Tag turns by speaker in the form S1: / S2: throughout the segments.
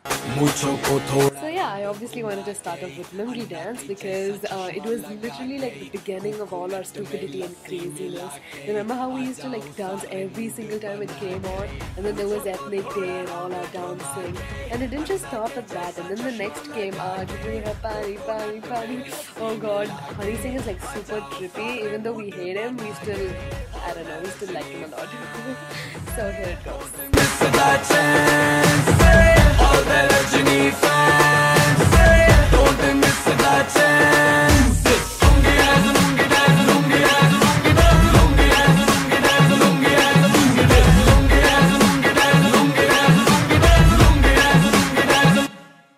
S1: So yeah, I obviously wanted to start off with Lungi Dance because it was literally like the beginning of all our stupidity and craziness. Remember how we used to like dance every single time it came on, and then there was Ethnic Day and all our dancing, and it didn't just stop at that. And then the next came Pani Pani Pani. Oh God, Honey Singh is like super trippy. Even though we hate him, we still, I don't know, we still like him a lot. So here it goes. All the Rajini fans say, don't they miss the chance? Lungi dance, lungi dance, lungi dance, lungi dance, lungi dance, lungi dance, lungi dance, lungi dance, lungi dance, lungi dance, lungi dance, lungi dance, lungi dance,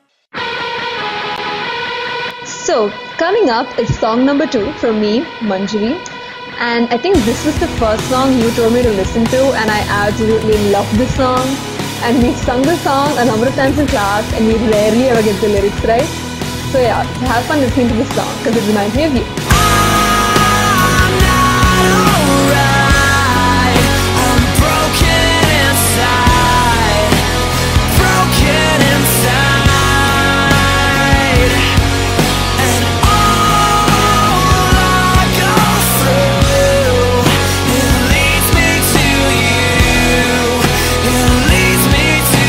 S1: lungi dance. So, coming up is song number 2 from me, Manjari. And I think this was the first song you told me to listen to, and I absolutely love this song. And we've sung the song a number of times in class, and we rarely ever get the lyrics right. So yeah, have fun listening to this song because it reminds me of you. I'm not alright. I'm broken inside. Broken inside. And all I go through, it leads me to you. It leads me to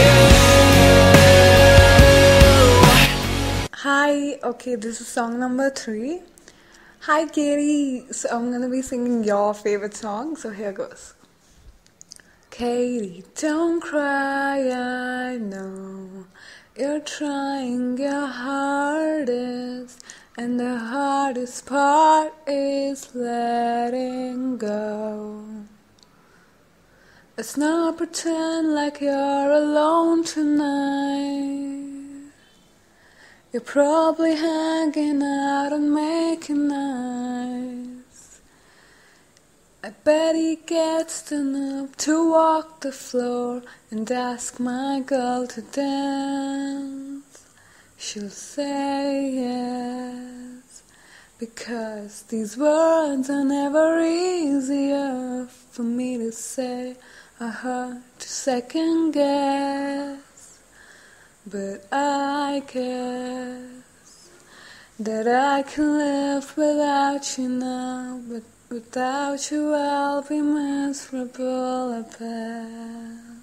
S1: you. Hi, okay, this is song number 3. Hi Katie, so I'm gonna be singing your favorite song, so here goes. Katie, don't cry, I know you're trying your hardest, and the hardest part is letting go. Let's not pretend like you're alone tonight. You're probably hanging out and making eyes. I bet he gets the nerve to walk the floor and ask my girl to dance. She'll say yes, because these words are never easier for me to say or her to second guess. But I guess that I can live without you now, but without you I'll be miserable at best.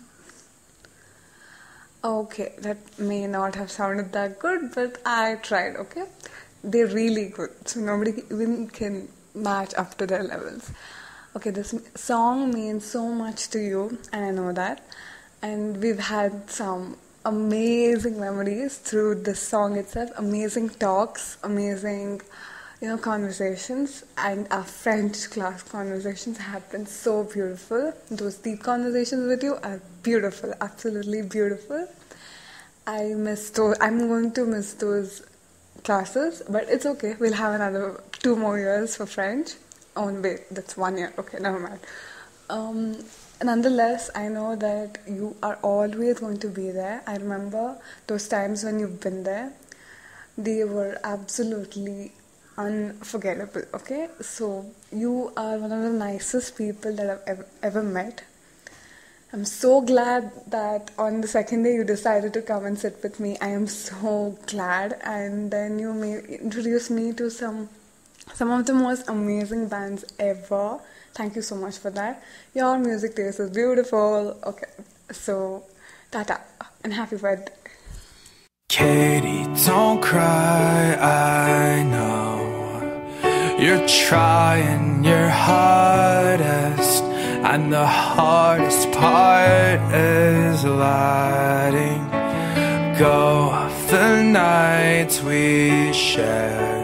S1: Okay, that may not have sounded that good, but I tried, okay? They're really good, so nobody even can match up to their levels. Okay, this song means so much to you, and I know that. And we've had some amazing memories through this song itself, amazing talks, amazing, conversations, and our French class conversations have been so beautiful. Those deep conversations with you are beautiful, absolutely beautiful. I'm going to miss those classes, but it's okay. We'll have another 2 more years for French. Oh wait, that's 1 year. Okay, never mind. Nonetheless, I know that you are always going to be there. I remember those times when you've been there. They were absolutely unforgettable, okay? So, you are one of the nicest people that I've ever met. I'm so glad that on the second day you decided to come and sit with me. I am so glad. And then you introduced me to some of the most amazing bands ever. Thank you so much for that. Your music taste is beautiful. Okay, so tata and happy birthday.
S2: Katie, don't cry, I know you're trying your hardest, and the hardest part is letting go of the nights we shared.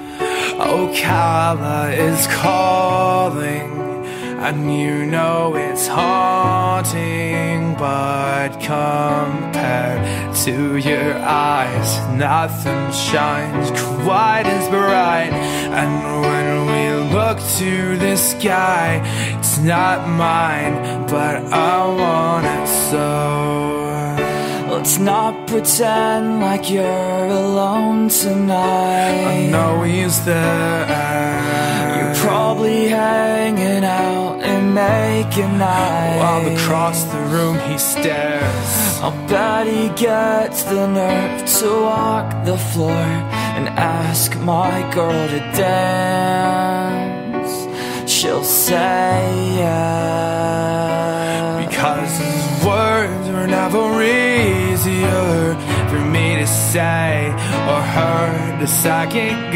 S2: Ocala is calling, and you know it's haunting, but compared to your eyes, nothing shines quite as bright. And when we look to the sky, it's not mine, but I want it so.
S3: let's not pretend like you're alone tonight.
S2: I know he's there.
S3: You're probably hanging out and making eyes
S2: while across the room he stares.
S3: I'll bet he gets the nerve to walk the floor and ask my girl to dance. She'll say yes,
S2: because his words were never easier for me to say or her to second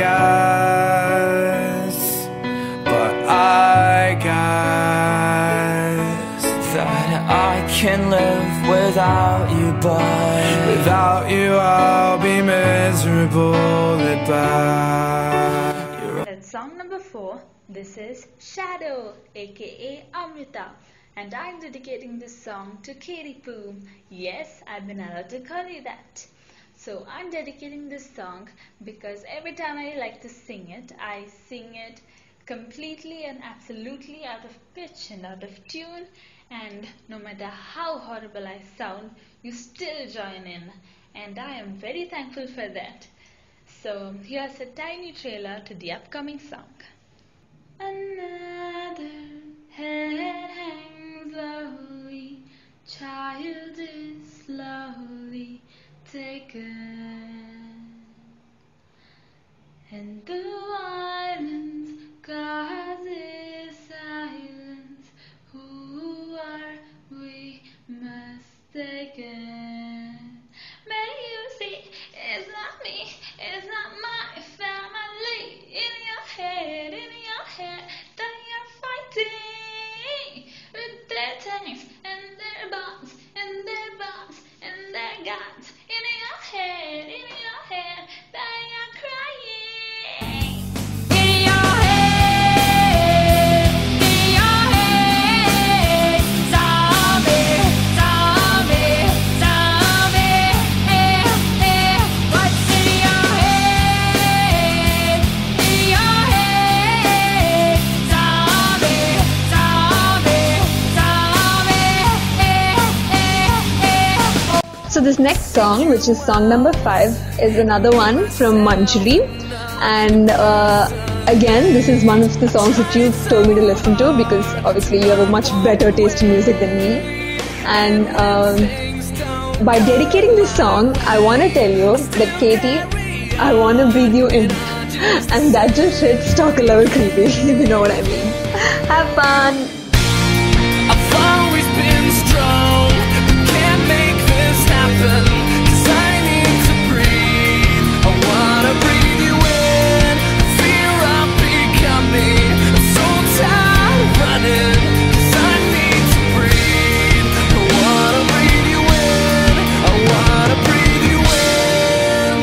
S2: guess. But I guess
S3: that I can live without you, but
S2: without you I'll be miserable at best.
S4: That's song number 4. This is Shadow, aka Amrita, and I'm dedicating this song to Katie Poo. Yes, I've been allowed to call you that. So I'm dedicating this song because every time I like to sing it, I sing it completely and absolutely out of pitch and out of tune, and no matter how horrible I sound, you still join in, and I am very thankful for that. So here's a tiny trailer to the upcoming song. Another head hangs lowly, child is slowly taken, and the violence causes silence. Who are we mistaken? May you see, it's not me, it's not my family. In your head, that you're fighting with their tanks and their bombs and their bombs and their guns. In your head, that you're crying. In your head, zombie, zombie, zombie. What's in your head? Zombie, zombie, zombie.
S5: So this next song, which is song number 5, is another one from Manjari, and again, this is one of the songs that you told me to listen to because obviously you have a much better taste in music than me. And by dedicating this song, I want to tell you that Katie, I want to breathe you in, and that just hits stalker level creepy, if you know what I mean. Have fun!
S3: I've always been strong, but can't make this happen, 'cause I need to breathe. I wanna breathe you in, fear I'm becoming. I'm so tired of running, 'cause I need to breathe. I wanna breathe you in, I wanna breathe you in.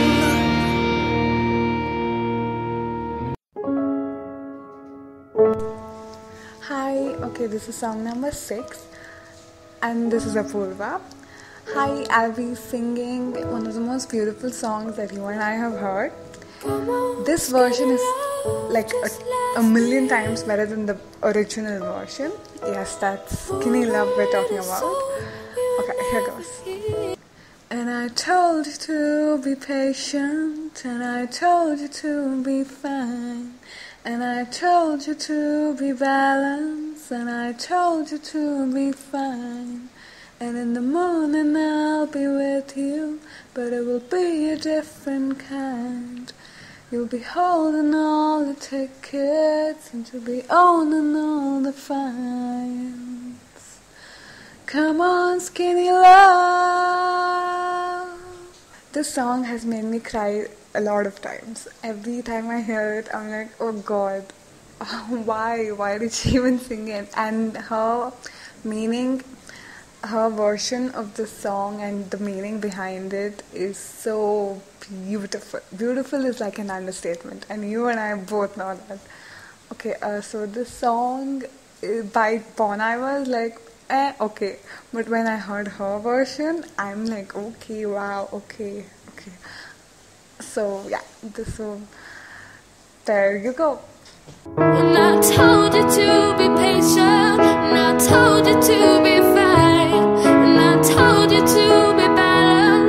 S1: Hi, okay, this is song number 6, and this is Apurva. Hi, I'll be singing one of the most beautiful songs that you and I have heard. This version is like a million times better than the original version. Yes, that's Skinny Love we're talking about. Okay, here goes. And I told you to be patient, and I told you to be fine, and I told you to be balanced, and I told you to be fine. And in the morning I'll be with you, but it will be a different kind. You'll be holding all the tickets, and you'll be owning all the fines. Come on, Skinny Love. This song has made me cry a lot of times. Every time I hear it, I'm like, oh God, why did she even sing it? And her meaning, her version of the song and the meaning behind it is so beautiful. Beautiful is like an understatement, and you and I both know that. Okay, so this song by Bon Iver was like, okay. But when I heard her version, I'm like, okay, wow, okay. So yeah, there you go.
S4: And I told you to be patient, and I told you to be fine, and I told you to be balanced.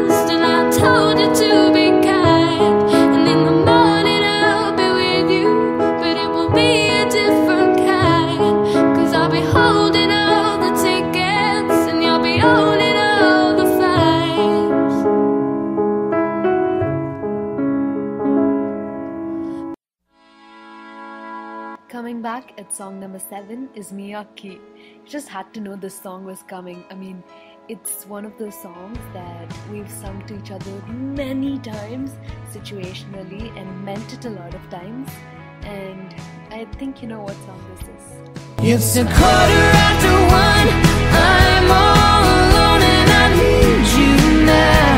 S6: back at song number 7 is Mia Key. You just had to know this song was coming. I mean, it's one of those songs that we've sung to each other many times, situationally, and meant it a lot of times. And I think you know what song this is.
S3: It's 1:15. I'm all alone and I need you now.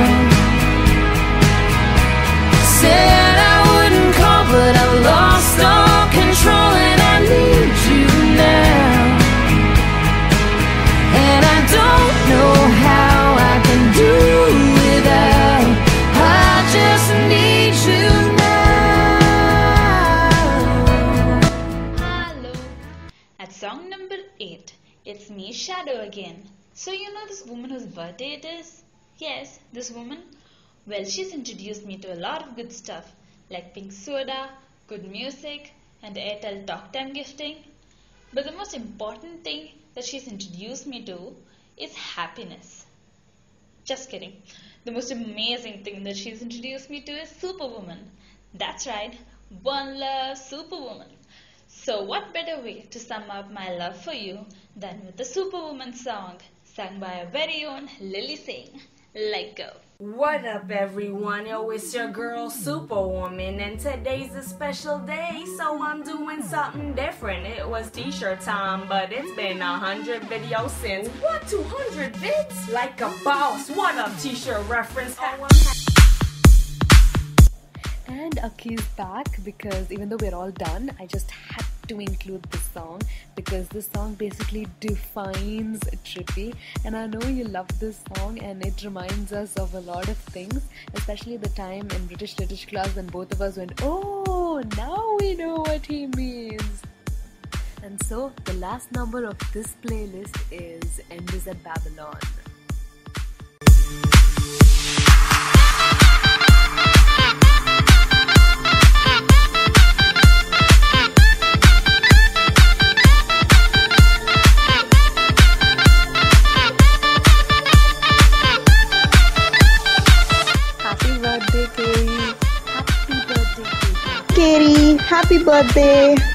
S3: Said I wouldn't call, but I lost all control and I need you now. And I don't know how I can do without. I just need you now.
S4: Hello. At song number 8, it's me, Shadow, again. So you know this woman whose birthday it is? Yes, this woman. Well, she's introduced me to a lot of good stuff like pink soda, good music, and Airtel talk time gifting. But the most important thing that she's introduced me to is happiness. Just kidding. The most amazing thing that she's introduced me to is Superwoman. That's right, One Love Superwoman. So what better way to sum up my love for you than with the Superwoman song sung by our very own Lily Singh. Let go.
S7: What up, everyone? Yo, it's your girl Superwoman, and today's a special day, so I'm doing something different. It was t-shirt time, but it's been 100 videos since. What, 200 vids? Like a boss. What up, t-shirt reference?
S6: And Aki's back because even though we're all done, I just had to include this song because this song basically defines Trippy, and I know you love this song and it reminds us of a lot of things, especially the time in British Literature class when both of us went, oh, now we know what he means. And so the last number of this playlist is End is at Babylon.
S5: Katie, happy birthday.